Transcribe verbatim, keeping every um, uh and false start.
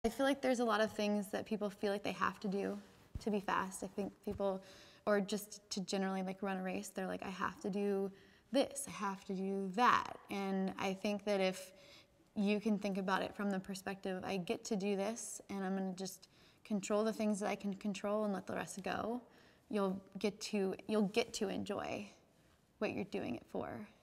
I feel like there's a lot of things that people feel like they have to do to be fast. I think people, or just to generally like run a race, they're like, I have to do this, I have to do that. And I think that if you can think about it from the perspective, I get to do this and I'm gonna just control the things that I can control and let the rest go, you'll get to, you'll get to enjoy what you're doing it for.